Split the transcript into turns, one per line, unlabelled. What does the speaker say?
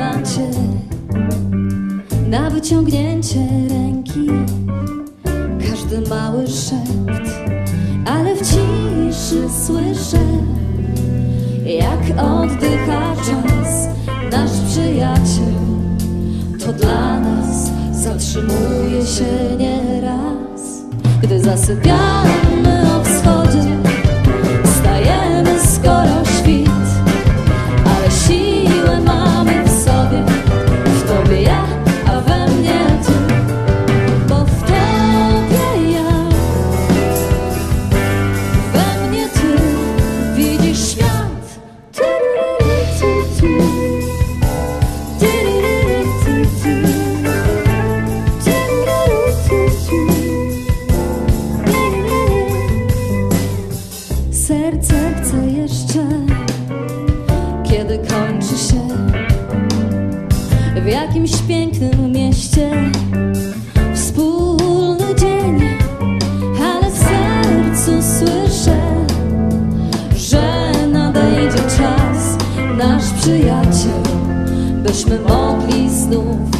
macie na wyciągnięcie ręki, każdy mały szept, ale w ciszy słyszę, jak oddycha czas. Nasz przyjaciel to dla nas zatrzymuje się nieraz. Gdy zasypiamy o wschodzie, wstajemy skoro świt, ale siłę mamy w sobie, w tobie ja, a we mnie ty, bo w tobie ja, we mnie ty widzisz świat. Serce chce jeszcze, kiedy kończy się w jakimś pięknym mieście wspólny dzień, ale w sercu słyszę, że nadejdzie czas, nasz przyjaciel, byśmy mogli znów